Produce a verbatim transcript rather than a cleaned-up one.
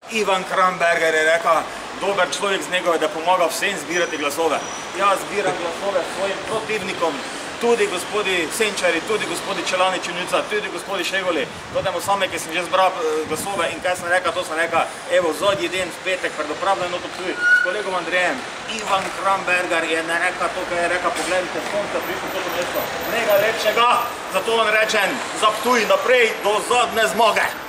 Ivan Kramberger je rekel, dober človek z njega je, da pomaga vsem zbirati glasove. Jaz zbiram glasove svojim protivnikom, tudi gospodi Senčari, tudi gospodi Čelani Čunica, tudi gospodi Šegoli. To temu same, ki sem že zbral glasove in kaj sem rekel, to sem rekel, evo, zadnji den v petek pred opravljeno to Ptuj s kolegom Andrejem. Ivan Kramberger je ne rekel to, kaj je rekel, pogledajte, sonce prišlo to mesto. Nega lepšega, zato vam rečem, za Ptuj naprej do zadnje zmage.